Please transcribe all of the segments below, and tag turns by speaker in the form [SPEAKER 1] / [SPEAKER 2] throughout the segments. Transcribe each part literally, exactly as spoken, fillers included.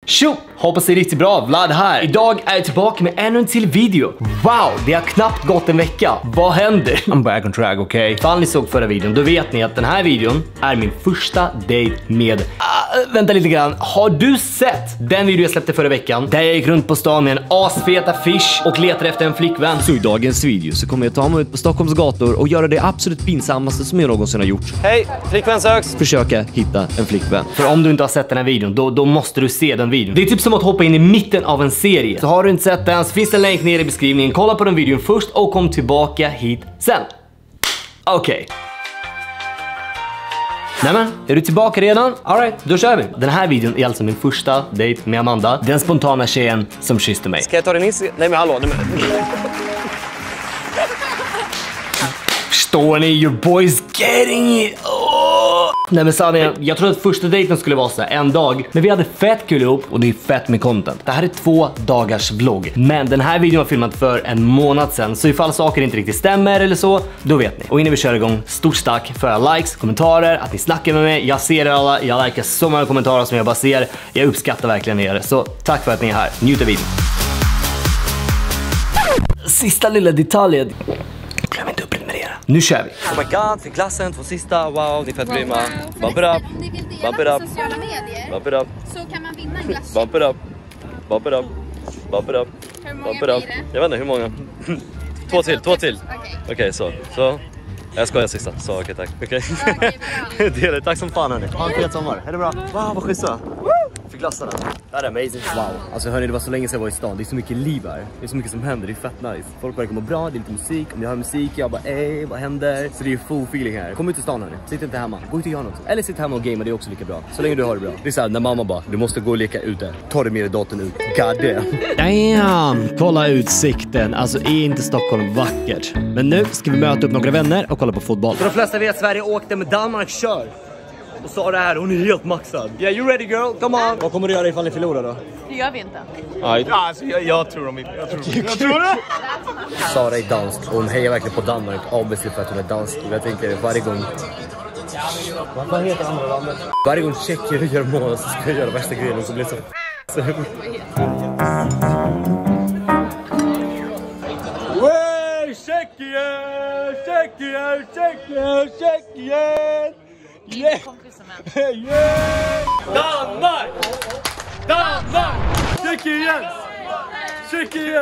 [SPEAKER 1] Tjo! Hoppas det är riktigt bra, Vlad här. Idag är jag tillbaka med ännu en till video. Wow, det har knappt gått en vecka. Vad händer? I'm back on track, okej? Okay? Ifall ni såg förra videon, då vet ni att den här videon är min första date med... Uh, vänta lite grann. Har du sett den video jag släppte förra veckan? Där jag gick runt på stan med en asfet affisch och letade efter en flickvän. Så i dagens video så kommer jag ta mig ut på Stockholms gator och göra det absolut pinsammaste som jag någonsin har gjort. Hej, flickvän söks. Försöka hitta en flickvän. För om du inte har sett den här videon, då, då måste du se den videon. Det är typ som att hoppa in i mitten av en serie. Så har du inte sett den så finns det en länk ner i beskrivningen. Kolla på den videon först och kom tillbaka hit sen. Okej. Okay. Nämen, är du tillbaka redan? Alright, då kör vi. Den här videon är alltså min första date med Amanda. Den spontana tjejen som kysste mig. Ska jag ta den in? Nej men hallå. Nej, men... Förstår ni? Your boy's getting it. Oh. Nej men sanningen, jag trodde att första dejten skulle vara så här, en dag. Men vi hade fett kul ihop och det är fett med content. Det här är två dagars vlogg. Men den här videon var filmad för en månad sedan. Så ifall saker inte riktigt stämmer eller så, då vet ni. Och innan vi kör igång, stort tack för alla likes, kommentarer, att ni snackar med mig. Jag ser er alla, jag likar så många kommentarer som jag bara ser. Jag uppskattar verkligen er. Så tack för att ni är här. Njut av videon. Sista lilla detaljen. Glöm inte att prenumerera. Nu kör vi. Oh my god, för klassen, två sista. Wow, ni är fett grymma. Bump it up. Bump it up.
[SPEAKER 2] Sociala medier.
[SPEAKER 1] Bump it up.
[SPEAKER 2] Så kan man vinna en glass.
[SPEAKER 1] Bump it up. Bump it up. Bump it up.
[SPEAKER 2] Hur många
[SPEAKER 1] Bump it
[SPEAKER 2] blir
[SPEAKER 1] up.
[SPEAKER 2] det?
[SPEAKER 1] Jag vet inte hur många. Två till, två till.
[SPEAKER 2] Okej.
[SPEAKER 1] Okej, okay, så. Så. Jag skojar sista. Så okej, okay, tack. Okej. Okay. Det är det. Tack som fan hörni. Ha en fet sommar. Är det bra? Wow, vad schyssta. För glassarna. Det här är amazing. Wow. Alltså hörni, det var så länge sedan jag var i stan. Det är så mycket liv här. Det är så mycket som händer. Det är fett nice. Folk verkar må bra. Det är lite musik. Om jag hör musik, jag bara ey, vad händer? Så det är full feeling här. Kom ut till stan hörni. Sitt inte hemma. Gå ut och gör något. Eller sitt hemma och gamea. Det är också lika bra. Så länge du har det bra. Det är så här, när mamma bara, du måste gå och leka ute. Ta det med dig datorn ut. God damn. Damn. Kolla utsikten. Alltså är inte Stockholm vackert? Men nu ska vi möta upp några vänner och kolla på fotboll. För de flesta vet att Sverige åkte med Danmark kör. Och sa det här, hon är helt maxad. Yeah, you ready girl? Come on. Vad kommer du göra ifall ni förlorar då?
[SPEAKER 2] Det gör vi inte.
[SPEAKER 1] Ja, alltså, jag, jag tror de inte. Jag tror, jag tror det. Sara är dansk och hon hejar verkligen på Danmark. Obviously för att hon är dansk. Jag tänker varje gång... Vad heter andra landet? Varje gång Tjeckien gör mål så ska jag göra värsta grejen och så blir det så... Wey, Tjeckien! Tjeckien! Tjeckien! Tjeckien! Yeah! Yeah! Danmark! Danmark! Tjeckien! Tjeckien!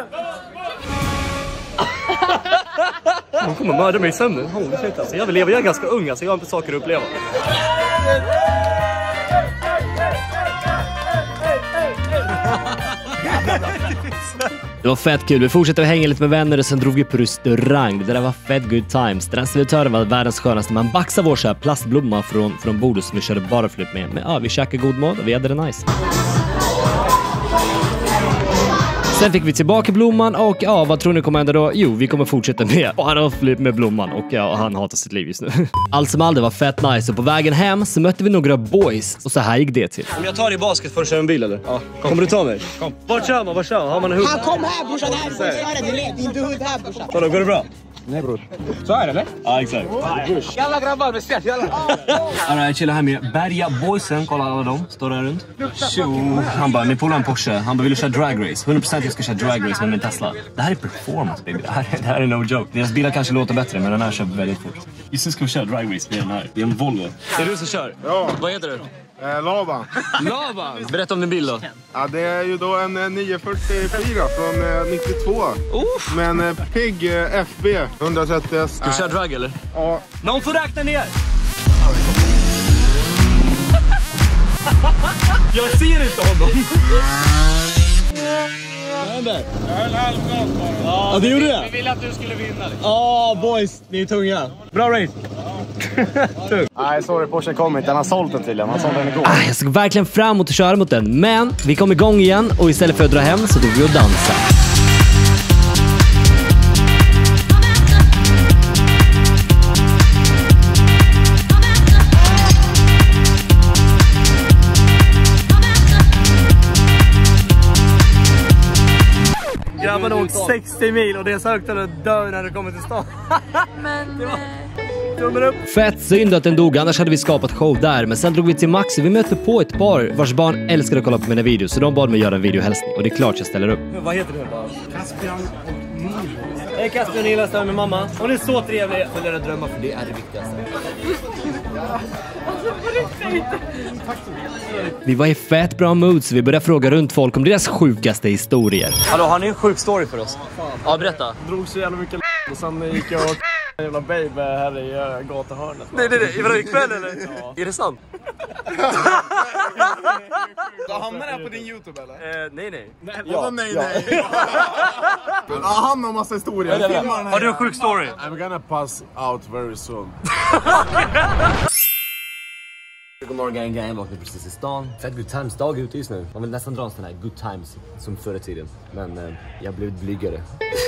[SPEAKER 1] Hon kommer mörda mig i sömnen. Holy shit alltså. Jag vill leva, jag är ganska ung alltså. Jag har inte saker att uppleva. Det var fett kul. Vi fortsatte att hänga lite med vänner och sen drog vi på restaurang. Det där var fett good times. Den här servitören var världens skönaste. Man baxade vår så här plastblomma från, från bordet som vi körde bara flytt med. Men ja, vi käkade god mat och vi hade det nice. Sen fick vi tillbaka blomman och ja, vad tror ni kommer hända då? Jo, vi kommer fortsätta med bara flytt med blomman och ja, han hatar sitt liv just nu. Allt som allt var fett nice och på vägen hem så mötte vi några boys och så här gick det till. Om jag tar i basket för att köra en bil eller? Ja, kom. Kommer du ta mig? Kom. Vart kör man? Vart kör man? Har man en hud?
[SPEAKER 3] Han kom här brorsan, här får köra din led, inte hud här brorsan.
[SPEAKER 1] Vadå, går det bra?
[SPEAKER 3] Nej bror. Så är det eller?
[SPEAKER 1] Ja, exakt.
[SPEAKER 3] Jalla grabbar, bestämt, jalla.
[SPEAKER 1] Alright, jag chillar här med Berga boysen, kolla alla dem, står där runt. Tjo. Han bara, ni får en Porsche. Han bara, vill du köra drag race? hundra procent jag ska köra drag race med min Tesla. Det här är performance baby, det här, det här är no joke. Deras bilar kanske låter bättre, men den här kör väldigt fort. Just nu ska vi köra drag race med den här. Det är en Volvo. Det är du som kör?
[SPEAKER 4] Ja.
[SPEAKER 1] Vad heter du?
[SPEAKER 4] Eh, Laban.
[SPEAKER 1] Laban? Berätta om din bil då.
[SPEAKER 4] Ja, det är ju då en eh, nio fyrtiofyra från eh, nittiotvå.
[SPEAKER 1] Uff.
[SPEAKER 4] Med en eh, Pig eh, F B hundratrettio S.
[SPEAKER 1] Ska du köra drag eller?
[SPEAKER 4] Ja.
[SPEAKER 1] Någon får räkna ner! Jag ser inte honom! Vad händer? Ja, det gjorde det?
[SPEAKER 4] Vi ville att du skulle vinna.
[SPEAKER 1] Ja, oh, boys, ni är tunga. Bra race!
[SPEAKER 4] Nej, sorry, Porsche kom inte. Han har sålt den till den. Han sålt den igår.
[SPEAKER 1] Ah, jag såg verkligen fram emot att köra mot den. Men vi kom igång igen och istället för att dra hem så tog vi och dansa. Grabbar åkt sextio mil och det är så högt att dö när det kommer till stan.
[SPEAKER 2] Men...
[SPEAKER 1] Det var, tummen upp.
[SPEAKER 5] Fett synd att den dog, annars hade vi skapat show där. Men sen drog vi till Max och vi mötte på ett par vars barn älskade att kolla på mina videos. Så de bad mig göra en videohälsning och det är klart jag ställer upp.
[SPEAKER 1] Vad heter du då? Caspian och Nilo. Hej Caspian och Nilo, står med mamma. Hon är så trevlig. Följer era drömmar för det är det viktigaste.
[SPEAKER 5] Vi var i fett bra mood så vi började fråga runt folk om deras sjukaste historier.
[SPEAKER 1] Hallå, har ni en sjuk story för oss? Ja, berätta.
[SPEAKER 4] Drog så jävla mycket och sen gick jag och en jävla baby här i uh, gatahörnet.
[SPEAKER 1] Nej, nej, nej. Var det ikväll eller? Ja. Är det sant?
[SPEAKER 4] Du hamnar här på din YouTube eller?
[SPEAKER 1] Eh, nej, nej.
[SPEAKER 4] nej ja, nej, nej. Ja, han har massa historier.
[SPEAKER 1] Har du en sjuk story?
[SPEAKER 4] I'm gonna pass out very soon.
[SPEAKER 1] God morgon gang gang, jag vaknade precis i stan. Fett good times dag ute just nu. Man vill nästan dra en sån här good times som förr i tiden. Men eh, jag blev blygare.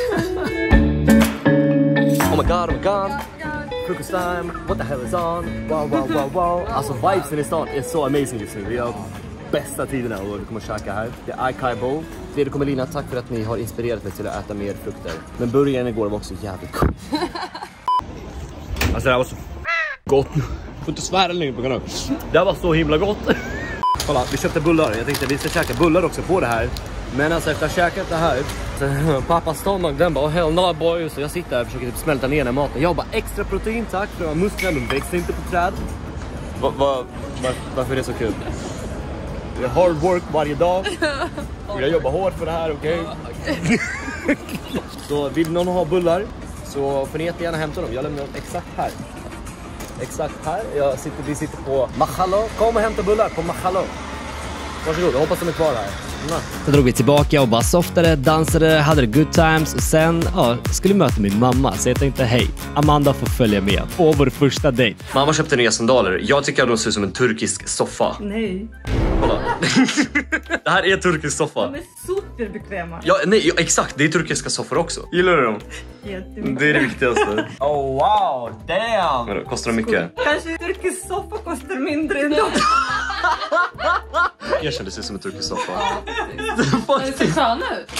[SPEAKER 1] Oh my god, oh my god. Frukost time, what the hell is on? Wow, wow, wow, wow. Alltså vibesen i stan är så amazing just nu. Vi har bästa tiderna och vi kommer att käka här. Det är Acai Bowl. Fredrik och Melina, tack för att ni har inspirerat mig till att äta mer frukter. Men burgaren igår var också jävligt god. Alltså det här var så gott. Får inte svära längre på kanalen. Det här var så himla gott. Kolla, vi köpte bullar. Jag tänkte att vi ska käka bullar också på det här. Men alltså efter att ha käkat det här så, pappas stomach, den bara, oh hell no boy. Så jag sitter här och försöker typ smälta ner den här maten. Jag bara, extra protein tack. För musklerna, de växer inte på träd. Va, va, var, varför är det så kul? Det är hard work varje dag. Jag jobbar hårt för det här, okej? Okay? Så vill någon ha bullar så får ni jättegärna hämta dem. Jag lämnar dem exakt här. Exakt här. Jag sitter, vi sitter på Mahalo. Kom och hämta bullar på Mahalo. Varsågod, jag hoppas de är kvar här. Mm.
[SPEAKER 5] Så drog vi tillbaka och bara softade, dansade, hade det good times. Och sen ja, skulle möta min mamma. Så jag tänkte, hej, Amanda får följa med på vår första dejt.
[SPEAKER 1] Mamma köpte nya sandaler. Jag tycker att de ser ut som en turkisk soffa.
[SPEAKER 6] Nej.
[SPEAKER 1] Kolla. Det här är turkisk soffa.
[SPEAKER 6] De är superbekväma.
[SPEAKER 1] Ja, nej, ja, exakt. Det är turkiska soffor också. Gillar du dem?
[SPEAKER 6] Jättemycket.
[SPEAKER 1] Det är det viktigaste. Oh wow, damn. Men då, kostar de mycket?
[SPEAKER 6] Kanske turkisk soffa kostar mindre än dem.
[SPEAKER 1] Jag kände sig som en turkisk soffa.
[SPEAKER 2] Det ser sköna ut.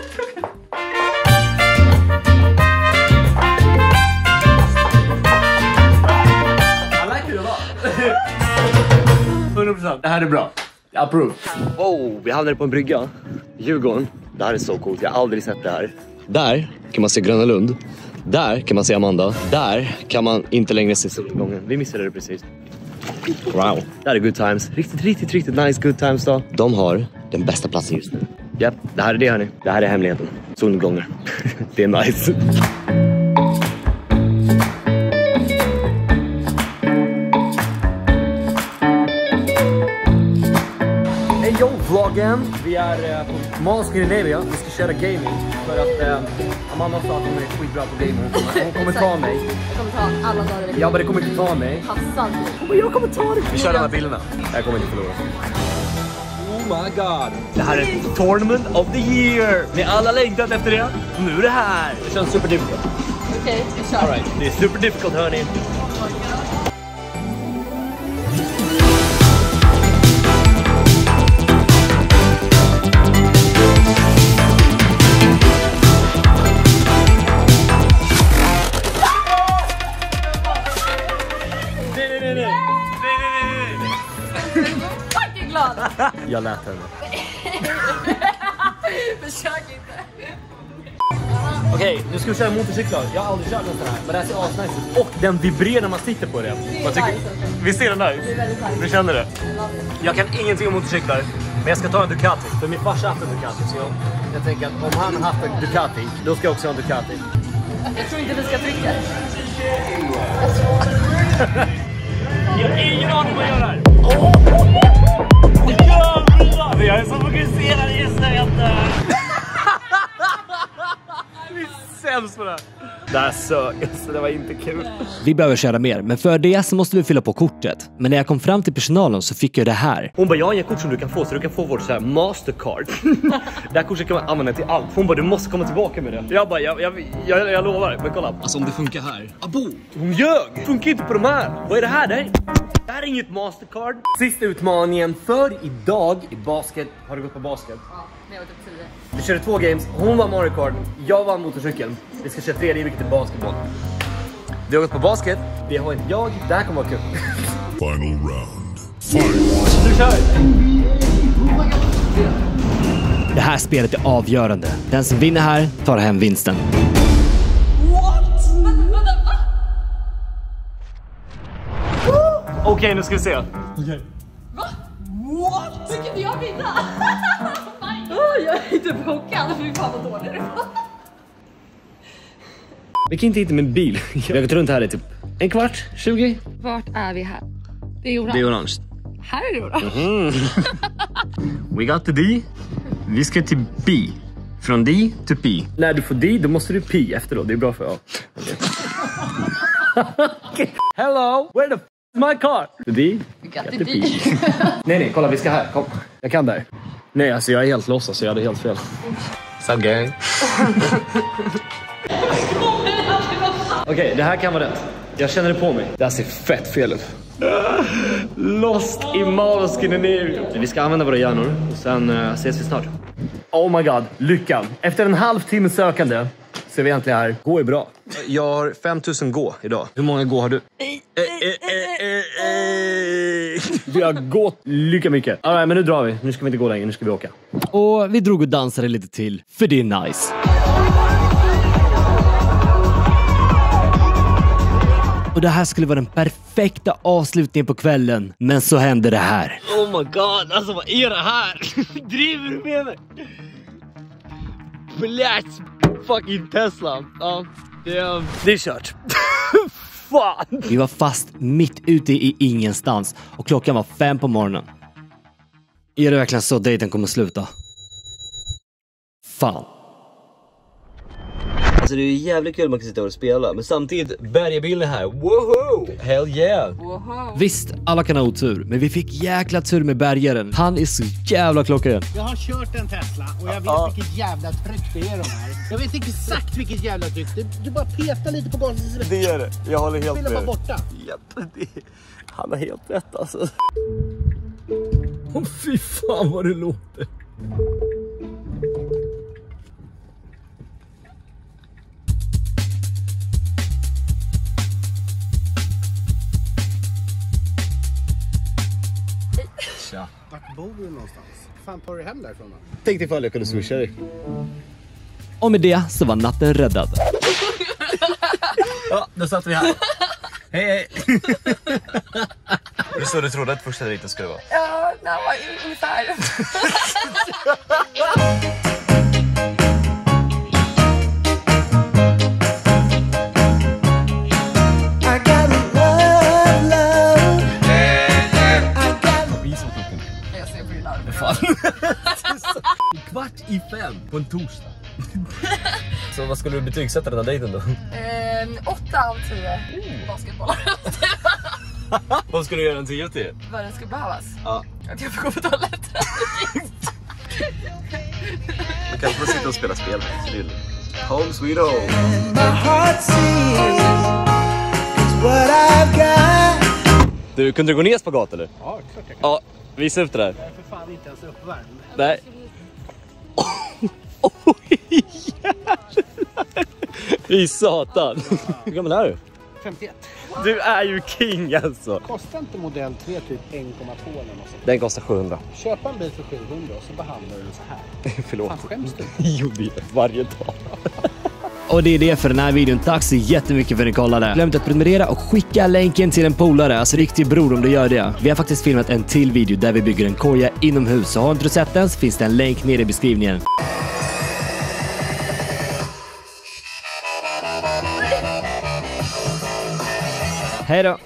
[SPEAKER 1] I like it a lot. hundra procent. Det här är bra. Approve. Oh, vi hamnade på en brygga. Djurgården. Det här är så coolt. Jag har aldrig sett det här. Där kan man se Gröna Lund. Där kan man se Amanda. Där kan man inte längre se solgången. Vi missade det precis. Wow. Det här är good times. Riktigt, riktigt, riktigt nice good times då. De har den bästa platsen just nu. Japp, det här är det hörni. Det här är hemligheten. Solgångar. Det är nice. Hej yo vloggen. Vi är uh, på Mall Scandinavia. Vi ska köra gaming. För att uh, Amanda sa att hon är skitbra på gaming. Hon kommer, hon kommer ta mig.
[SPEAKER 2] Jag kommer ta alla dagar i veckan.
[SPEAKER 1] Ja, men det kommer inte ta mig.
[SPEAKER 2] Passad.
[SPEAKER 1] Men jag kommer ta det. Vi kör de här bilderna. Jag kommer inte förlora. Oh my god. Det här är Tournament of the Year. Ni alla längtat efter det. Nu är det här. Det känns super difficult.
[SPEAKER 2] Okej, okay, vi kör.
[SPEAKER 1] All right. Det är super difficult hörni. Jag lät henne.
[SPEAKER 2] Försök inte.
[SPEAKER 1] Okej, okay, nu ska vi köra motorcyklar. Jag har aldrig kört en sån här. Men det här ser asnice ut. Och den vibrerar när man sitter på den.
[SPEAKER 2] Det är
[SPEAKER 1] Visst är den nice?
[SPEAKER 2] Det är väldigt nice.
[SPEAKER 1] Du känner det? Jag kan ingenting om motorcyklar. Men jag ska ta en Ducati. För min farsa har haft en Ducati. Så jag, jag tänker att om han har haft en Ducati, då ska jag också ha en Ducati.
[SPEAKER 2] Jag tror inte vi ska trycka.
[SPEAKER 1] Jag har ingen aning vad jag gör här. Jävlar! Jag är så fokuserad just nu. Jag är sämst på det här. Det här sög, så det var inte kul.
[SPEAKER 5] Vi behöver köra mer, men för det så måste vi fylla på kortet. Men när jag kom fram till personalen så fick jag det här.
[SPEAKER 1] Hon bara, jag har inga kort som du kan få, så du kan få vårt så här Mastercard. Det här kortet kan man använda till allt. Hon bara, du måste komma tillbaka med det. Jag bara, jag, jag, jag, jag lovar, men kolla.
[SPEAKER 5] Alltså om det funkar här.
[SPEAKER 1] Abo! Hon ljög! Funkar inte på de här. Vad är det här? Det här, det här är inget Mastercard. Sista utmaningen för idag i basket. Har du gått på basket?
[SPEAKER 2] Ja, men jag var typ tio.
[SPEAKER 1] Vi körde två games. Hon var Mario Kart, jag var motorcykeln. Vi ska köra tredje, vilket är basketboll. Vi har gått på basket. Vi har ett jag. Det här kommer vara kul.
[SPEAKER 7] Final round.
[SPEAKER 1] Nu kör vi!
[SPEAKER 5] Det här spelet är avgörande. Den som vinner här tar hem vinsten.
[SPEAKER 1] Okej, okay, nu ska vi se.
[SPEAKER 2] Va? What? Tycker inte jag vinna? Oh, jag är inte chockad. Fy fan vad dålig det var.
[SPEAKER 5] Vi kan inte hitta min bil. Jag har gått runt här i typ en kvart, tjugo.
[SPEAKER 2] Vart är vi här? Det är orange.
[SPEAKER 5] Det är orange.
[SPEAKER 2] Här är det orange.
[SPEAKER 5] Mm. We got to D. Vi ska till B. Från D till P. När du får D, då måste du P efteråt. Det är bra för ja. Okay. Hello, where the f is my car? D.
[SPEAKER 2] We got to D.
[SPEAKER 5] Nej, nej, kolla, vi ska här. Kom. Jag kan där. Nej, alltså jag är helt loss, så jag hade helt fel.
[SPEAKER 1] So gang.
[SPEAKER 5] Okej, okay, det här kan vara rätt. Jag känner det på mig. Det här ser fett fel ut. Lost i Scandinavia. Vi ska använda våra hjärnor. Och sen uh, ses vi snart. Oh my god, lyckan. Efter en halv timme sökande så är vi äntligen här. Gå är bra.
[SPEAKER 1] Jag har fem tusen gå idag.
[SPEAKER 5] Hur många gå har du? Vi har gått lika mycket. All right, men nu drar vi. Nu ska vi inte gå längre, nu ska vi åka. Och vi drog och dansade lite till, för det är nice. Och det här skulle vara den perfekta avslutningen på kvällen. Men så hände det här. Oh my god, alltså vad är det här? Driver du med mig? Blast fucking Tesla. Ja, det är, det är kört. Fan. Vi var fast mitt ute i ingenstans. Och klockan var fem på morgonen. Är det verkligen så dejten kommer sluta? Fan.
[SPEAKER 1] Alltså det är ju jävligt kul att man kan sitta och spela. Men samtidigt, bergabilen här. Woho! Hell yeah!
[SPEAKER 2] Wow.
[SPEAKER 5] Visst, alla kan ha otur. Men vi fick jäkla tur med bärgaren. Han är så jävla klockren.
[SPEAKER 3] Jag har kört en Tesla och jag vet
[SPEAKER 1] Ja.
[SPEAKER 3] vilket jävla tryck det är de här. Jag vet exakt vilket jävla tryck. Du, du bara petar lite på gasen.
[SPEAKER 1] Det är det. Jag håller helt
[SPEAKER 3] Bilen var
[SPEAKER 1] med.
[SPEAKER 3] borta.
[SPEAKER 1] Japp, det... Han har helt rätt alltså. Åh oh, fy fan vad det låter.
[SPEAKER 3] Vart bor du någonstans? Fan tar du hem därifrån då?
[SPEAKER 1] Tänkte ifall jag kunde swisha dig.
[SPEAKER 5] Och med det så var natten räddad.
[SPEAKER 1] Ja, då satt vi här. Hej hej. Det är så du trodde att första dejten skulle vara.
[SPEAKER 2] Ja, det var ungefär. Jag ser på din arm.
[SPEAKER 1] Fan. Kvart i fem på en torsdag. Så vad skulle du betygsätta den här dejten då?
[SPEAKER 2] Ehm, åtta av tio basketbollar.
[SPEAKER 1] Vad ska du göra en tio till?
[SPEAKER 2] Vad den ska behövas?
[SPEAKER 1] Ja.
[SPEAKER 2] Att jag får gå på toaletten.
[SPEAKER 1] Man kan få sitta och spela spel. Så det är home sweet home. Du, kunde du gå ner spagat eller?
[SPEAKER 3] Ja, klart jag kan.
[SPEAKER 1] Ja, visa upp det där.
[SPEAKER 3] Jag är för fan inte ens uppvärmd.
[SPEAKER 1] Nej. Oj, jävlar. Fy satan. Hur gammal är du?
[SPEAKER 3] femtioett.
[SPEAKER 1] Du är ju king alltså.
[SPEAKER 3] Kostar inte modell tre typ en komma två eller något sånt?
[SPEAKER 1] Den kostar sjuhundra.
[SPEAKER 3] Köpa en bil för sjuhundra och så behandlar du den så här.
[SPEAKER 1] Förlåt.
[SPEAKER 3] Fan, skäms du?
[SPEAKER 1] Jo, det är varje dag.
[SPEAKER 5] Och det är det för den här videon. Tack så jättemycket för att ni kollade. Glöm inte att prenumerera och skicka länken till en polare. Alltså riktig bror om du gör det. Vi har faktiskt filmat en till video där vi bygger en koja inomhus. Så har inte du sett den så finns det en länk nere i beskrivningen. Hej då!